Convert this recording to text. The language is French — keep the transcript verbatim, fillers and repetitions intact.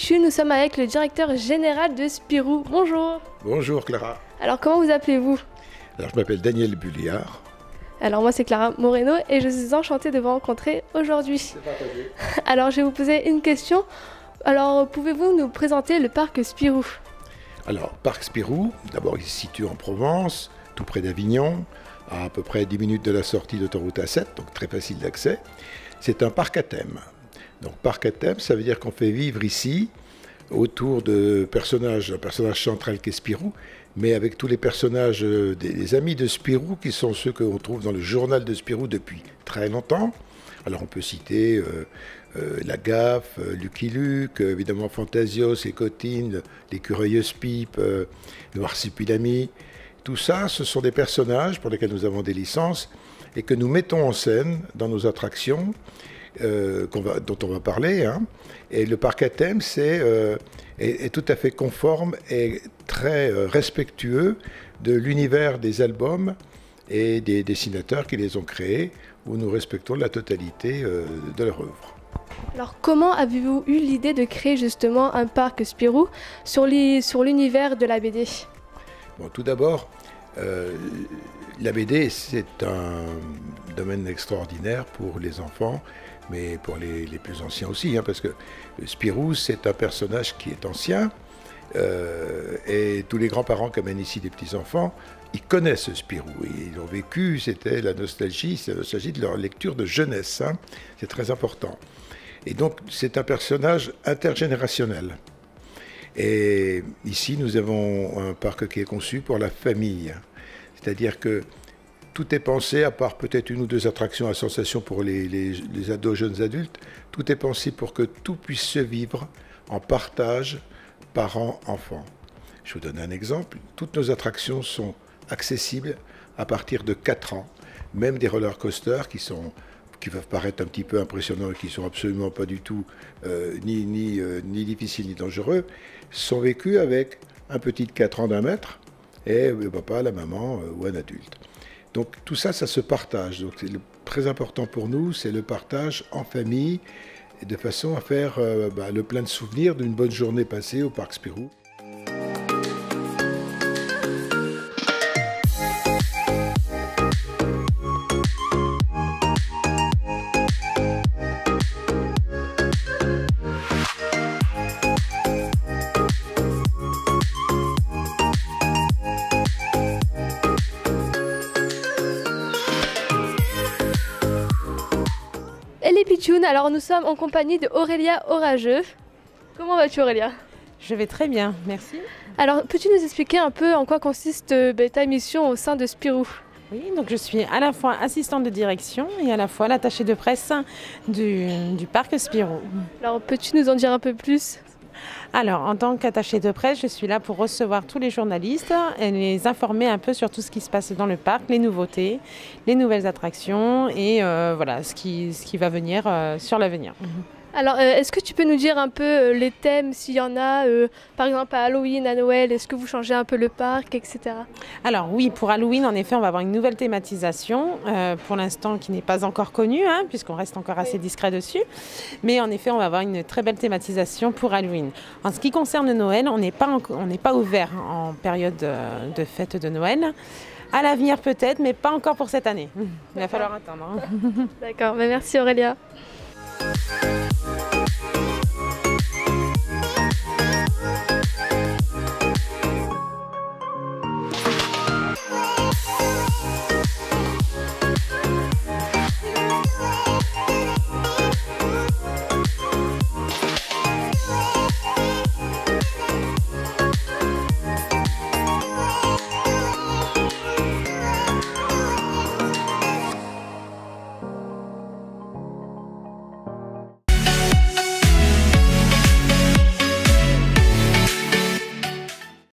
Pichu, nous sommes avec le directeur général de Spirou. Bonjour. Bonjour Clara. Alors comment vous appelez-vous? Alors je m'appelle Daniel Bulliard. Alors moi c'est Clara Moreno et je suis enchantée de vous rencontrer aujourd'hui. Alors je vais vous poser une question. Alors pouvez-vous nous présenter le parc Spirou? Alors parc Spirou, d'abord il se situe en Provence, tout près d'Avignon, à à peu près dix minutes de la sortie d'autoroute A sept, donc très facile d'accès. C'est un parc à thème. Donc parc à thème, ça veut dire qu'on fait vivre ici, autour de personnages, un personnage central qui est Spirou, mais avec tous les personnages des, des amis de Spirou, qui sont ceux qu'on trouve dans le journal de Spirou depuis très longtemps. Alors on peut citer euh, euh, la Gaffe, euh, Lucky Luke, euh, évidemment Fantasios et Cotine, l'écureuilleuse Pipe, euh, le Marsupilami. Tout ça, ce sont des personnages pour lesquels nous avons des licences et que nous mettons en scène dans nos attractions, euh, qu'on va, dont on va parler. Hein. Et le parc à thème c'est, euh, est, est tout à fait conforme et très euh, respectueux de l'univers des albums et des dessinateurs qui les ont créés, où nous respectons la totalité euh, de leur œuvre. Alors comment avez-vous eu l'idée de créer justement un parc Spirou sur l'univers de la B D? Bon, tout d'abord, euh, la B D c'est un domaine extraordinaire pour les enfants, mais pour les, les plus anciens aussi, hein, parce que Spirou c'est un personnage qui est ancien, euh, et tous les grands-parents qui amènent ici des petits-enfants, ils connaissent Spirou, ils l'ont vécu, c'était la nostalgie, c'est la nostalgie de leur lecture de jeunesse, hein, c'est très important. Et donc c'est un personnage intergénérationnel. Et ici nous avons un parc qui est conçu pour la famille, c'est-à-dire que tout est pensé, à part peut-être une ou deux attractions à sensation pour les, les, les ados, jeunes adultes, tout est pensé pour que tout puisse se vivre en partage parents-enfants. Je vous donne un exemple, toutes nos attractions sont accessibles à partir de quatre ans, même des roller coasters qui, sont, qui peuvent paraître un petit peu impressionnants et qui ne sont absolument pas du tout euh, ni, ni, euh, ni difficiles ni dangereux, sont vécus avec un petit de quatre ans d'un mètre et le papa, la maman euh, ou un adulte. Donc tout ça, ça se partage. Donc c'est très important pour nous, c'est le partage en famille, et de façon à faire euh, bah, le plein de souvenirs d'une bonne journée passée au parc Spirou. Et les Pichounes, alors nous sommes en compagnie de Aurélia Orageux. Comment vas-tu Aurélia? Je vais très bien, merci. Alors peux-tu nous expliquer un peu en quoi consiste euh, ta mission au sein de Spirou? Oui, donc je suis à la fois assistante de direction et à la fois l'attachée de presse du, du parc Spirou. Alors peux-tu nous en dire un peu plus? Alors, en tant qu'attachée de presse, je suis là pour recevoir tous les journalistes et les informer un peu sur tout ce qui se passe dans le parc, les nouveautés, les nouvelles attractions et euh, voilà, ce qui, ce qui va venir euh, sur l'avenir. Alors, euh, est-ce que tu peux nous dire un peu euh, les thèmes, s'il y en a, euh, par exemple à Halloween, à Noël, est-ce que vous changez un peu le parc, et cetera. Alors oui, pour Halloween, en effet, on va avoir une nouvelle thématisation, euh, pour l'instant qui n'est pas encore connue, hein, puisqu'on reste encore assez discret dessus. Mais en effet, on va avoir une très belle thématisation pour Halloween. En ce qui concerne Noël, on n'est pas, on n'est pas ouvert en période de, de fête de Noël. À l'avenir peut-être, mais pas encore pour cette année. Il va falloir attendre. Hein. D'accord, ben merci Aurélia.